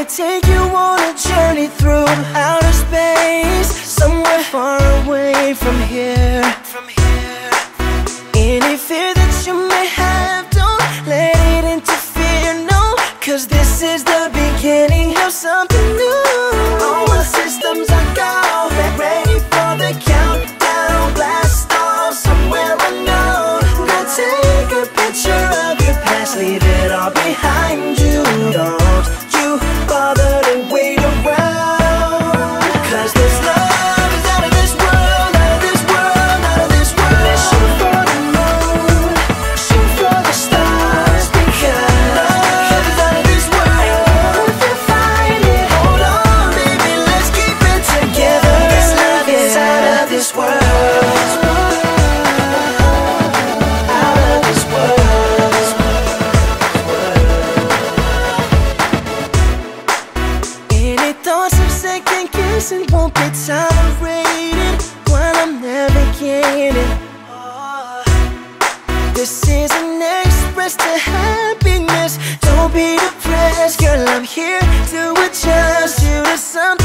take you on a journey through outer space, somewhere far away from here. Any fear that you may have, don't let it interfere, no, 'cause this is the beginning of something new. All the systems are go, ready for the countdown. Blast off somewhere unknown. Go take a picture of your past, leave it all behind you. Don't you bother to wait around, 'cause this love is out of this world, out of this world, out of this world. Let's shoot for the moon, shoot for the stars, because love is out of this world. If you find it, hold on, baby, let's keep it together. This love is out of this world, out of this world. Any thoughts of second guessing won't be tolerated while I'm navigating. This is an express to happiness. Don't be depressed, girl, I'm here to adjust you to something